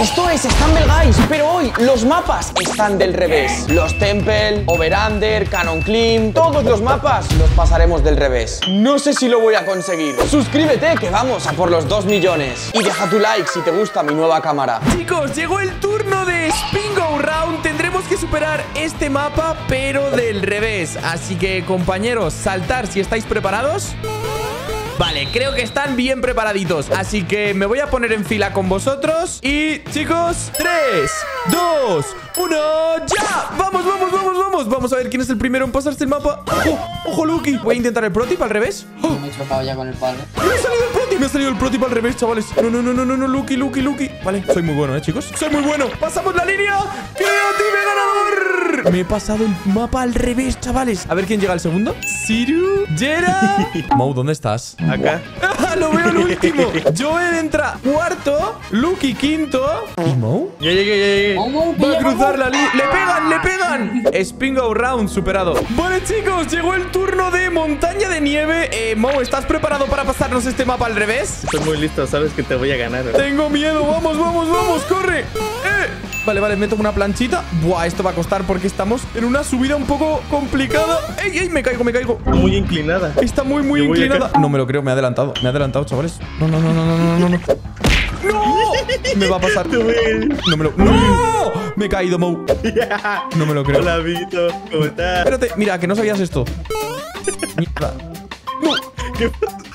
Esto es Stumble Guys, pero hoy los mapas están del revés. Los Temple, Over-Under, Cannon Climb, todos los mapas los pasaremos del revés. No sé si lo voy a conseguir. Suscríbete que vamos a por los 2 millones. Y deja tu like si te gusta mi nueva cámara. Chicos, llegó el turno de Spin Go Round. Tendremos que superar este mapa, pero del revés. Así que, compañeros, saltar si estáis preparados. Vale, creo que están bien preparaditos. Así que me voy a poner en fila con vosotros. Y, chicos, 3, 2, 1, ¡ya! ¡Vamos, vamos, vamos, vamos! Vamos a ver quién es el primero en pasarse el mapa. ¡Ojo, ojo, Lucky! Voy a intentar el pro tip al revés. ¡Oh! Me he chocado ya con el palo. ¡Me ha salido el pro tip! Me ha salido el pro tip al revés, chavales. No, no, no, no, no, no, Lucky, Lucky, Lucky. Vale, soy muy bueno, chicos. Soy muy bueno. ¡Pasamos la línea! ¡Creative ganador! Me he pasado el mapa al revés, chavales. A ver quién llega al segundo. Siru, Jera. Mo, ¿dónde estás? Acá. Lo veo el último. Joel entra cuarto, Lucky quinto. ¿Y Mo? Ya llegué. Va a cruzar la línea. ¡Le pegan, le pegan! Spin Go Round superado. Vale, chicos, llegó el turno de montaña de nieve. Mo, ¿estás preparado para pasarnos este mapa al revés? Estoy muy listo, sabes que te voy a ganar. Tengo miedo, vamos, vamos, vamos, corre. Vale, vale, me toco una planchita. Buah, esto va a costar porque estamos en una subida un poco complicada. ¡Ey, ey! Me caigo, me caigo. Muy inclinada. Está muy, muy Yo voy inclinada. acá. No me lo creo, me ha adelantado. Me ha adelantado, chavales. No, no, no, no, no, no, no, no. ¡No! Me va a pasar. No me lo... ¡No! Me he caído, Mo. No me lo creo. Hola, Vito. ¿Cómo estás? Espérate, mira, que no sabías esto. Mierda. No. ¿Qué?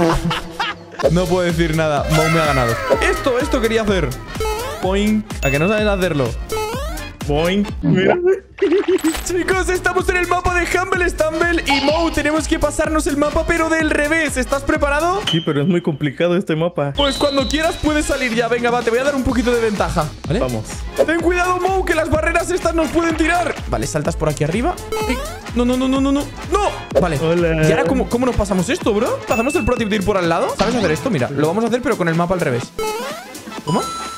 No puedo decir nada. Mo me ha ganado. Esto quería hacer. Boing. ¿A que no sabes hacerlo? Boing. Mira. Chicos, estamos en el mapa de Humble Stumble. Y Mo, tenemos que pasarnos el mapa, pero del revés. ¿Estás preparado? Sí, pero es muy complicado este mapa. Pues cuando quieras puedes salir ya. Venga, va, te voy a dar un poquito de ventaja. ¿Vale? Vamos. Ten cuidado, Mo, que las barreras estas nos pueden tirar. Vale, saltas por aquí arriba. Ay, no, no, no, no, no, no. ¡No! Vale. Hola. ¿Y ahora cómo nos pasamos esto, bro? ¿Pasamos el pro tip de ir por al lado? ¿Sabes hacer esto? Mira, lo vamos a hacer, pero con el mapa al revés. ¿Toma?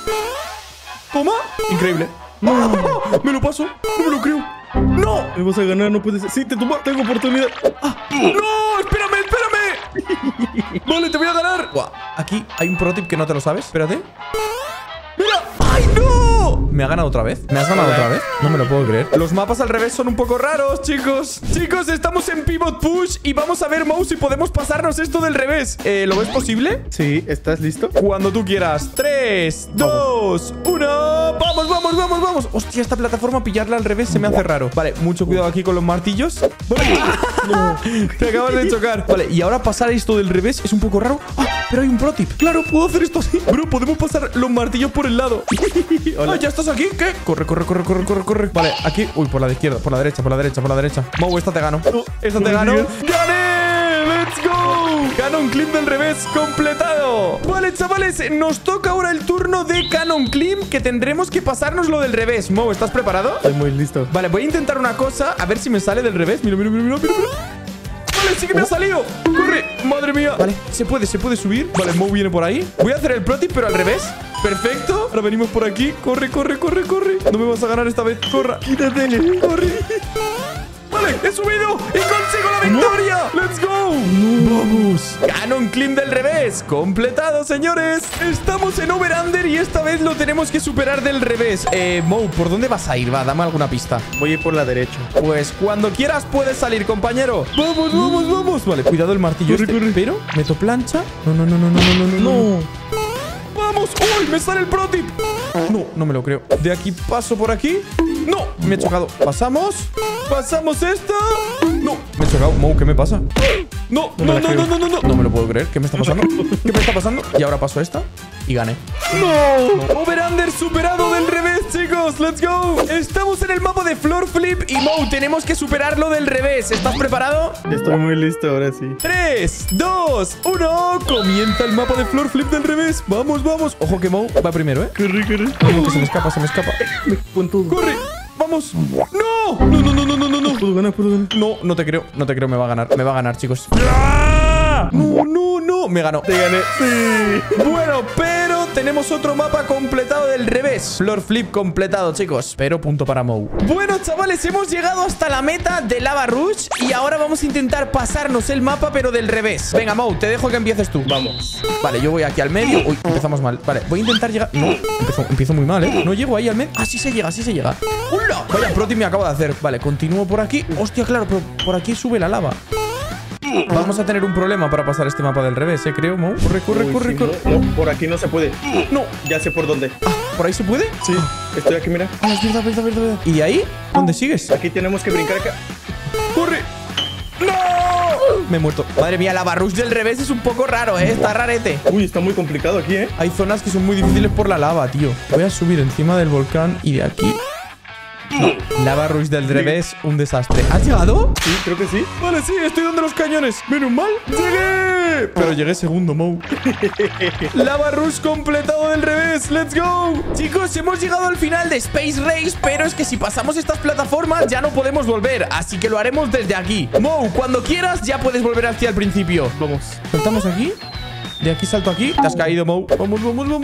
¿Toma? Increíble. ¡Oh! ¡Me lo paso! ¡No me lo creo! ¡No! Me vas a ganar, no puedes. Sí, tengo oportunidad. ¡No! ¡Espérame, espérame! Vale, te voy a ganar. Buah, aquí hay un pro tip que no te lo sabes. Espérate. ¡Mira! ¡Ay, no! ¿Me ha ganado otra vez? ¿Me has ganado otra vez? No me lo puedo creer. Los mapas al revés son un poco raros, chicos. Chicos, estamos en Pivot Push y vamos a ver, Mo, si podemos pasarnos esto del revés. ¿Lo ves posible? Sí, ¿estás listo? Cuando tú quieras. 3, 2, 1. ¡Vamos, vamos, vamos, vamos! Hostia, esta plataforma pillarla al revés se me hace raro. Vale, mucho cuidado aquí con los martillos. Vale. No. Te acabas de chocar. Vale, y ahora pasar esto del revés es un poco raro. ¡Ah! Pero hay un pro tip. Claro, puedo hacer esto así. Bro, podemos pasar los martillos por el lado. Hola. Ah, ¿ya estás aquí? ¿Qué? Corre, corre, corre, corre, corre, corre. Vale, aquí. Uy, por la de izquierda, por la derecha, por la derecha, por la derecha. Mo, esta te gano. Esta te gano. ¡Gané! ¡Let's go! Cannon Climb del revés completado. Vale, chavales, nos toca ahora el turno de Cannon Climb, que tendremos que pasarnos lo del revés. Mo, ¿estás preparado? Estoy muy listo. Vale, voy a intentar una cosa, a ver si me sale del revés. Mira, mira, mira, mira, mira. Vale, sí que me ha salido. ¡Corre! ¡Madre mía! Vale, se puede subir. Vale, Mo viene por ahí. Voy a hacer el pro tip, pero al revés. Perfecto. Ahora venimos por aquí. Corre, corre, corre, corre. No me vas a ganar esta vez. Corra. Quítate. Corre. Vale, he subido y consigo la victoria. ¡Let's go! ¡Vamos! Cannon Climb del revés. Completado, señores. Estamos en Over-Under y esta vez lo tenemos que superar del revés. Mo, ¿por dónde vas a ir? Va, dame alguna pista. Voy a ir por la derecha. Pues cuando quieras puedes salir, compañero. ¡Vamos, vamos, vamos! Vale, cuidado el martillo Corre, corre. Pero, ¿meto plancha? No, no, no, no, no, no, no, no. ¡Vamos! ¡Uy! ¡Me sale el pro tip! No, no me lo creo. De aquí paso por aquí. ¡No! Me he chocado. Pasamos. Pasamos esta. No, me he chocado. Mo, ¿qué me pasa? No, no, no, no, no, no, no. No me lo puedo creer. ¿Qué me está pasando? ¿Qué me está pasando? Y ahora paso esta y gané. ¡No! Over-Under superado del revés, chicos. ¡Let's go! Estamos en el mapa de Floor Flip y Mo, tenemos que superarlo del revés. ¿Estás preparado? Estoy muy listo, ahora sí. 3, 2, 1. Comienza el mapa de Floor Flip del revés. Vamos, vamos. Ojo que Mo va primero, ¿eh? Corre, corre. Ojo que se me escapa, se me escapa. Pon todo. ¡Corre! ¡Vamos! ¡No! ¡No, no, no, no, no, no, no! Puedo ganar, puedo ganar. No, no te creo, no te creo, me va a ganar. Me va a ganar, chicos. ¡Ah! No, no, no. Me ganó. Te gané. Sí. Bueno, pero tenemos otro mapa completado del revés. Floor flip completado, chicos. Pero punto para Mou. Bueno, chavales, hemos llegado hasta la meta de Lava Rush. Y ahora vamos a intentar pasarnos el mapa, pero del revés. Venga, Mou, te dejo que empieces tú. Vamos. Vale, yo voy aquí al medio. Uy, empezamos mal. Vale, voy a intentar llegar. No, empiezo muy mal, ¿eh? No llego ahí al medio. Ah, sí se llega, sí se llega. ¡Hola! Vaya proti me acabo de hacer. Vale, continúo por aquí. Hostia, claro, pero por aquí sube la lava. Vamos a tener un problema para pasar este mapa del revés, creo, Mou. Corre. Uy, sí, no, por aquí no se puede. No. Ya sé por dónde. Ah, ¿por ahí se puede? Sí, estoy aquí, mira. Ah, es verdad. ¿Y de ahí? ¿Dónde sigues? Aquí tenemos que brincar acá. ¡Corre! ¡No! Me he muerto. Madre mía, la barrush del revés es un poco raro, ¿eh? Está rarete. Uy, está muy complicado aquí, ¿eh? Hay zonas que son muy difíciles por la lava, tío. Voy a subir encima del volcán y de aquí... Lava Rush del revés, un desastre. ¿Has llegado? Sí, creo que sí. Vale, sí, estoy donde los cañones. Menos mal. ¡Llegué! Pero llegué segundo, Mou. Lava Rush completado del revés. ¡Let's go! Chicos, hemos llegado al final de Space Race, pero es que si pasamos estas plataformas ya no podemos volver. Así que lo haremos desde aquí. Mou, cuando quieras ya puedes volver hacia el principio. Vamos. ¿Saltamos aquí? De aquí salto aquí. Te has caído, Mou. Vamos. No.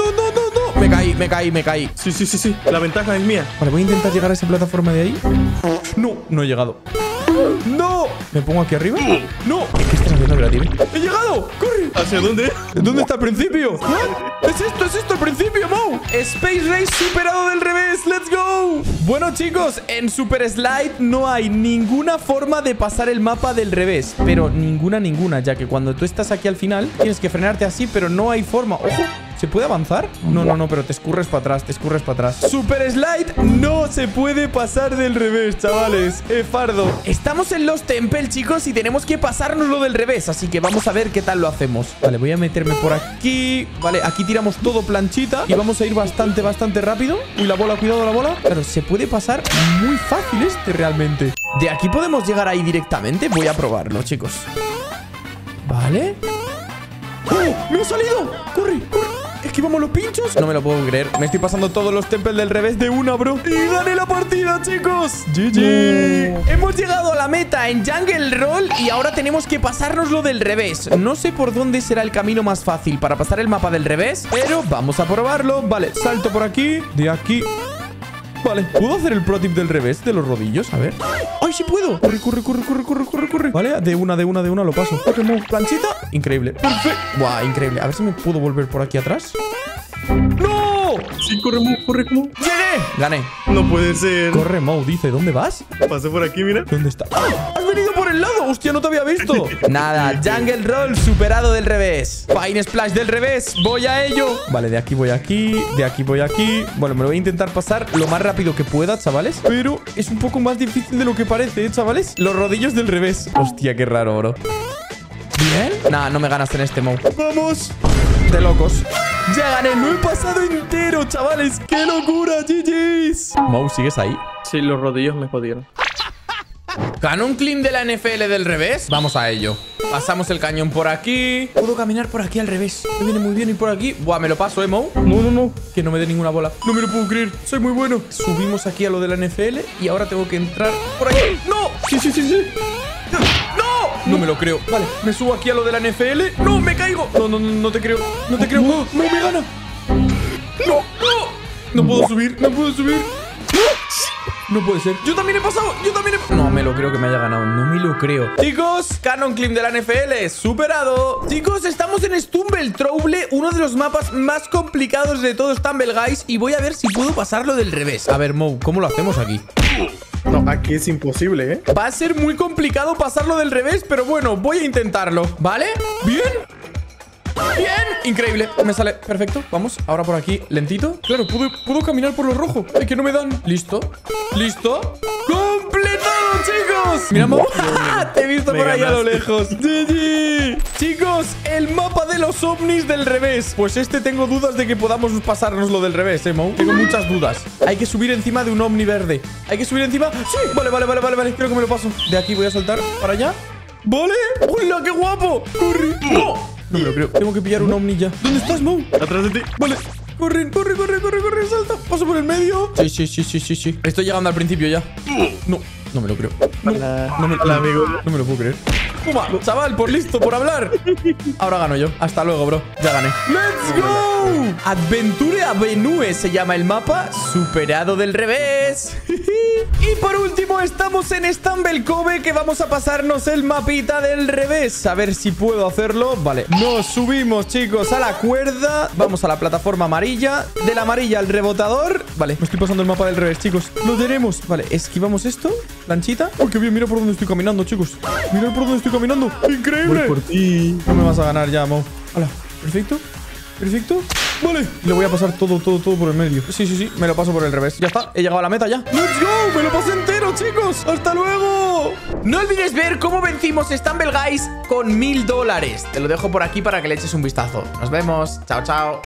Me caí. Sí. La ventaja es mía. Vale, voy a intentar llegar a esa plataforma de ahí. No he llegado. ¡No! ¿Me pongo aquí arriba? ¡No! ¿Qué estás haciendo, Creative? ¡He llegado! ¡Corre! ¿Hacia dónde? ¿Dónde está el principio? ¿What? Es esto el principio, Mou. Space Race superado del revés. ¡Let's go! Bueno, chicos, en Super Slide no hay ninguna forma de pasar el mapa del revés. Pero ninguna, ya que cuando tú estás aquí al final tienes que frenarte así, pero no hay forma. ¡Ojo! ¿Se puede avanzar? No, pero te escurres para atrás, Super Slide no se puede pasar del revés, chavales. Fardo. Estamos en los Temple, chicos, y tenemos que pasárnoslo del revés. Así que vamos a ver qué tal lo hacemos. Vale, voy a meterme por aquí. Vale, aquí tiramos todo planchita y vamos a ir bastante rápido. Uy, la bola, cuidado la bola. Claro, se puede pasar muy fácil realmente. ¿De aquí podemos llegar ahí directamente? Voy a probarlo, chicos. Vale. ¡Oh! ¡Me ha salido! ¡Corre! ¿Esquivamos los pinchos? No me lo puedo creer. Me estoy pasando todos los temples del revés de una, bro. ¡Y gané la partida, chicos! ¡GG! Hemos llegado a la meta en Jungle Roll y ahora tenemos que pasárnoslo del revés. No sé por dónde será el camino más fácil para pasar el mapa del revés, pero vamos a probarlo. Vale, salto por aquí. De aquí... Vale, ¿puedo hacer el pro tip del revés de los rodillos? A ver. ¡Ay, sí puedo! Corre. Vale, de una lo paso. Pokémon, planchita. Increíble. Perfecto. Buah, increíble. A ver si me puedo volver por aquí atrás. ¡No! Sí, corre, Mou. ¡Llegué! Gané. No puede ser. Corre, Mou, dice. ¿Dónde vas? Pasé por aquí, mira. ¿Dónde está? ¡Ah! ¡Has venido por el lado! ¡Hostia, no te había visto! Nada, Jungle Roll superado del revés. Fine Splash del revés. Voy a ello. Vale, de aquí voy aquí. De aquí voy aquí. Bueno, me lo voy a intentar pasar lo más rápido que pueda, chavales. Pero es un poco más difícil de lo que parece, chavales? Los rodillos del revés. Hostia, qué raro, bro. ¿Bien? Nah, no me ganas en este, Mou. ¡Vamos! De locos. ¡Ya gané! ¡Lo he pasado entero, chavales! ¡Qué locura! ¡GG's! Mou, ¿sigues ahí? Sí, los rodillos me jodieron. ¿Canon Clean de la NFL del revés? Vamos a ello. Pasamos el cañón por aquí. Puedo caminar por aquí al revés. Me viene muy bien ir por aquí. Buah, me lo paso, Mou. No. Que no me dé ninguna bola. No me lo puedo creer. Soy muy bueno. Subimos aquí a lo de la NFL y ahora tengo que entrar por aquí. ¡No! Sí. ¡No! No me lo creo. Vale, me subo aquí a lo de la NFL. ¡No! ¡Me caigo! No te creo. No te creo. ¡No me gana! ¡No! No puedo subir. No puede ser. Yo también he pasado. No me lo creo que me haya ganado. No me lo creo. Chicos, Canon Climb de la NFL superado. Chicos, estamos en Stumble Trouble, uno de los mapas más complicados de todos Stumble Guys. Y voy a ver si puedo pasarlo del revés. A ver, Mou, ¿cómo lo hacemos aquí? No, aquí es imposible, ¿eh? Va a ser muy complicado pasarlo del revés, pero bueno, voy a intentarlo. ¿Vale? ¿Bien? ¡Bien! Increíble. Me sale perfecto. Vamos, ahora por aquí, lentito. Claro, puedo caminar por lo rojo. Ay, que no me dan. ¿Listo? ¡Completado, chicos! Mira, Mou. Te he visto por ahí a lo lejos. GG. Chicos, el mapa de los ovnis del revés. Pues tengo dudas de que podamos pasarnos lo del revés, Mou. Tengo muchas dudas. Hay que subir encima de un ovni verde. ¿Hay que subir encima? Sí. Vale. Creo que me lo paso. De aquí voy a saltar para allá. ¿Vale? ¡Hola, qué guapo! ¡Corre! ¡No! No me lo creo. Tengo que pillar un ovni ya. ¿Dónde estás, Mou? Atrás de ti. Vale. Corre, salta. Paso por el medio. Sí. Estoy llegando al principio ya. No me lo creo. Hola, amigo. No me lo puedo creer. Puma, chaval, por listo, por hablar. Ahora gano yo. Hasta luego, bro. Ya gané. ¡Let's go! Adventure Avenue se llama el mapa. Superado del revés. Y por último estamos en Stumble Cove, que vamos a pasarnos el mapita del revés. A ver si puedo hacerlo. Vale, nos subimos, chicos, a la cuerda. Vamos a la plataforma amarilla. De la amarilla al rebotador. Vale, me estoy pasando el mapa del revés, chicos. Lo tenemos. Vale, esquivamos esto. Lanchita. ¡Oh, qué bien! Mira por dónde estoy caminando, chicos. Mira por dónde estoy caminando. ¡Increíble! Voy por ti. No me vas a ganar ya, Mo. Hola. Perfecto. Perfecto. Vale. Le voy a pasar todo por el medio. Sí. Me lo paso por el revés. Ya está. He llegado a la meta ya. ¡Let's go! ¡Me lo pasé entero, chicos! ¡Hasta luego! No olvides ver cómo vencimos Stumble Guys con $1000. Te lo dejo por aquí para que le eches un vistazo. Nos vemos. Chao, chao.